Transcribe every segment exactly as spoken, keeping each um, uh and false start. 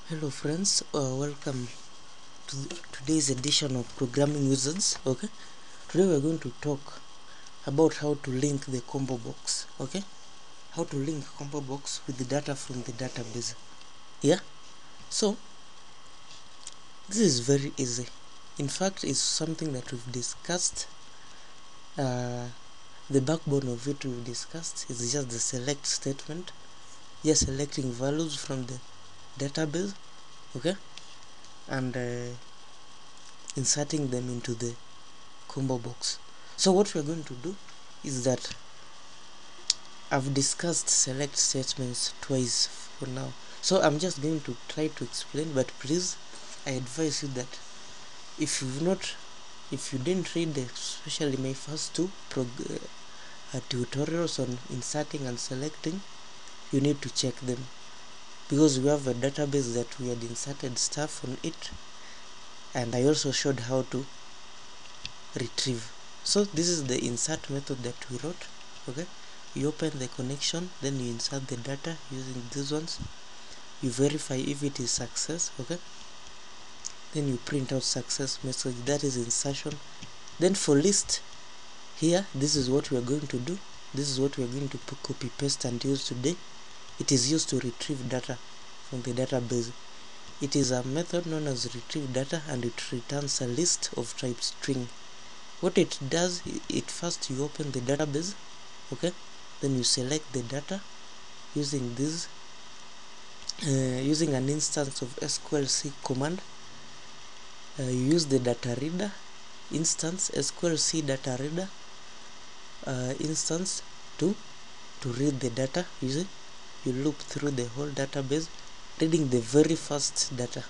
Hello friends, uh, welcome to today's edition of Programming Wizards. Okay, today we are going to talk about how to link the combo box. Okay, how to link combo box with the data from the database. Yeah, so this is very easy. In fact, it's something that we've discussed. Uh, the backbone of it we've discussed is just the select statement, just selecting values from the database. Okay, and uh, inserting them into the combo box. So what we're going to do is that I've discussed select statements twice for now, so I'm just going to try to explain, but please, I advise you that if you've not if you didn't read especially my first two prog- uh, tutorials on inserting and selecting, you need to check them, because we have a database that we had inserted stuff on it, and I also showed how to retrieve. So this is the insert method that we wrote. Okay, you open the connection, then you insert the data using these ones, you verify if it is success. Okay, then you print out success message, that is insertion. Then for list, here this is what we are going to do, this is what we are going to copy paste and use today. It is used to retrieve data from the database. It is a method known as retrieve data, and it returns a list of type string. What it does, it first you open the database. Okay, then you select the data using this uh, using an instance of S Q L C command. Uh, you use the data reader instance, S Q L C data reader uh, instance to to read the data. You see, you loop through the whole database reading the very first data.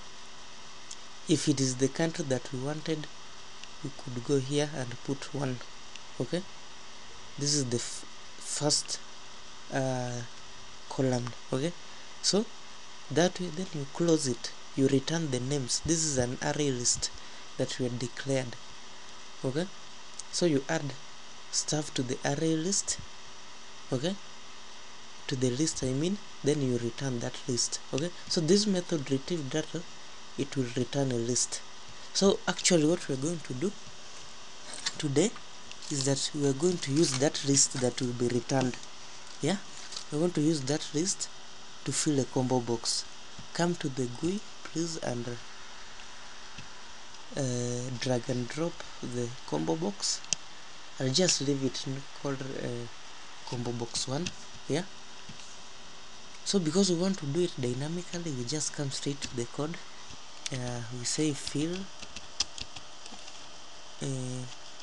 If it is the country that we wanted, we could go here and put one. Okay, this is the f first uh, column. Okay, so that way, then you close it, you return the names. This is an array list that we had declared. Okay, so you add stuff to the array list. Okay, to the list I mean, then you return that list. Okay, so this method retrieve data, it will return a list. So actually what we're going to do today is that we are going to use that list that will be returned. Yeah, we're going to use that list to fill a combo box. Come to the G U I please, and uh, drag and drop the combo box. I'll just leave it called uh, combo box one. Yeah, so because we want to do it dynamically, we just come straight to the code. Uh, we say fill uh,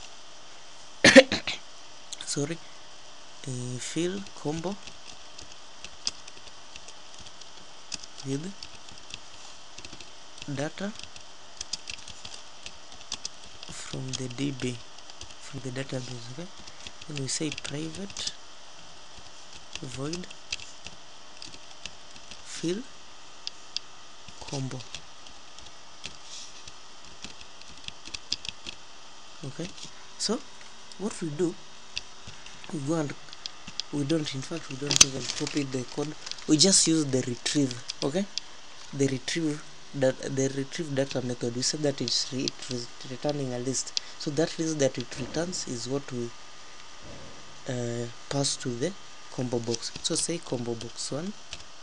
sorry uh, fill combo with data from the D B, from the database. Okay, then we say private void fill combo. Okay, so what we do, we go and we don't in fact we don't even copy the code, we just use the retrieve. Okay, the retrieve that the retrieve data method, we said that it's re it is returning a list, so that list that it returns is what we uh, pass to the combo box. So say combo box one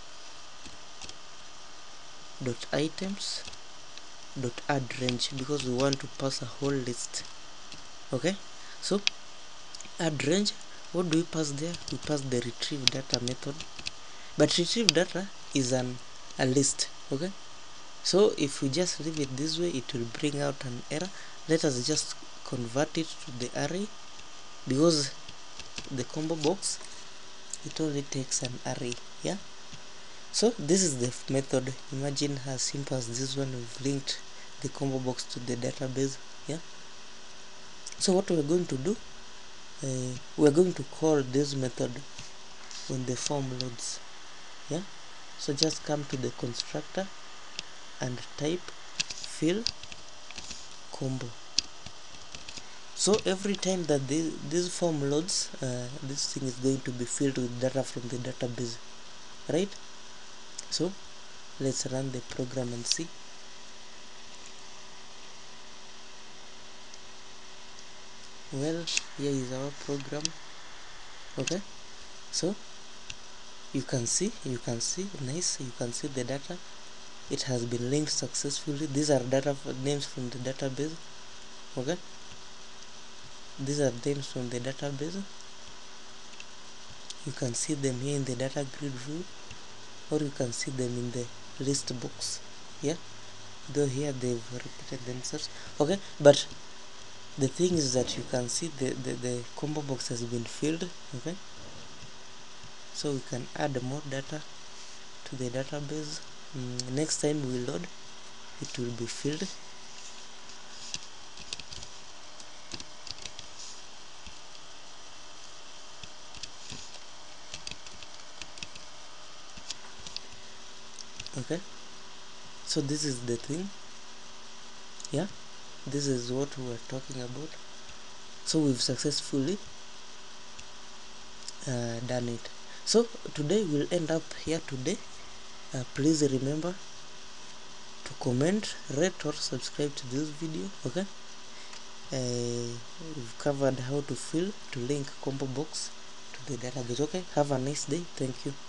dot items dot add range, because we want to pass a whole list. Okay, so add range, what do we pass there? We pass the retrieve data method, but retrieve data is an a list. Okay, so if we just leave it this way, it will bring out an error. Let us just convert it to the array, because the combo box, it only takes an array. Yeah, so this is the method. Imagine how simple as this one. We've linked the combo box to the database. Yeah, so what we're going to do, uh, we're going to call this method when the form loads. Yeah, so just come to the constructor and type fill combo. So every time that this, this form loads, uh, this thing is going to be filled with data from the database, right? So Let's run the program and see. Well, here is our program. Okay, so you can see you can see nice you can see the data. It has been linked successfully. These are data names from the database. Okay, these are names from the database. You can see them here in the data grid view, or you can see them in the list box. Yeah, though here they've repeated themselves. Okay, but the thing is that you can see the, the, the combo box has been filled. Okay, so we can add more data to the database. Mm, next time we load, it will be filled. Okay, so this is the thing. Yeah, this is what we are talking about. So we've successfully uh, done it. So today we'll end up here today. Uh, please remember to comment, rate or subscribe to this video. Okay, uh, we've covered how to fill to link combo box to the database. Okay, have a nice day. Thank you.